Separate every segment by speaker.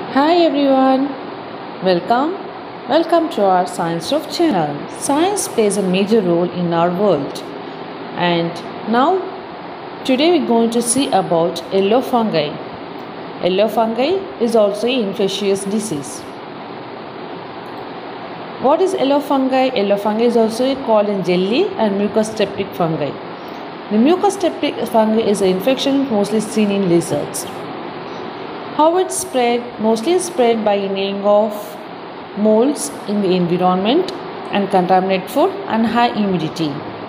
Speaker 1: Hi everyone, welcome. Welcome to our Science of channel. Science plays a major role in our world. And now, today we're going to see about yellow fungi. Yellow fungi is also an infectious disease. What is yellow fungi? Yellow fungi is also called in jelly and mucosteptic fungi. The mucosteptic fungi is an infection mostly seen in lizards. How it spread? Mostly spread by inhaling of molds in the environment and contaminated food and high humidity.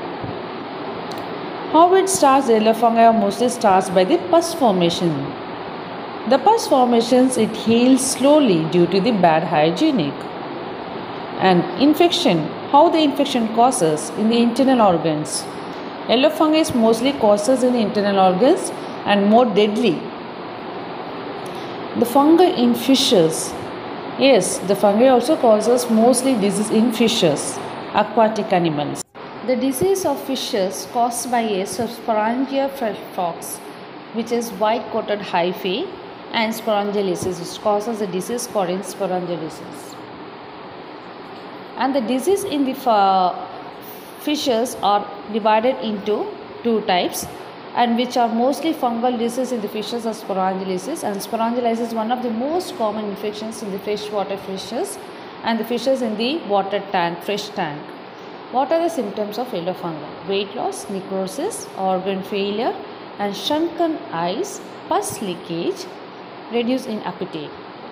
Speaker 1: How it starts? Yellow fungi mostly starts by the pus formation. The pus formations it heals slowly due to the bad hygienic. And infection. How the infection causes in the internal organs. Yellow fungi mostly causes in the internal organs and more deadly. The fungi in fishes. Yes, the fungi also causes mostly disease in fishes, aquatic animals. The disease of fishes caused by a sporangia fox, which is white-coated hyphae, and sporangiosis, which causes the disease called sporangiosis. And the disease in the fishes are divided into two types, and which are mostly fungal disease in the fishes are sporangiosis, and sporangiosis is one of the most common infections in the freshwater fishes and the fishes in the water tank, fresh tank. What are the symptoms of yellow fungi? Weight loss, necrosis, organ failure, and shrunken eyes, pus leakage, reduce in appetite.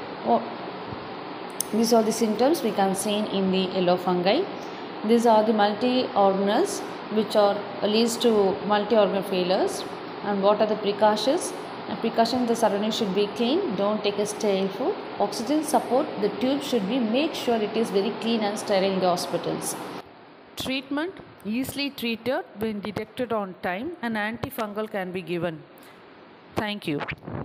Speaker 1: These are the symptoms we can see in the yellow fungi. These are the multi-organelles which are leads to multi-organ failures. And what are the precautions? The surrounding should be clean. Don't take a sterile food. Oxygen support. The tube should be make sure it is very clean and sterile in the hospitals. Treatment: easily treated when detected on time. An antifungal can be given. Thank you.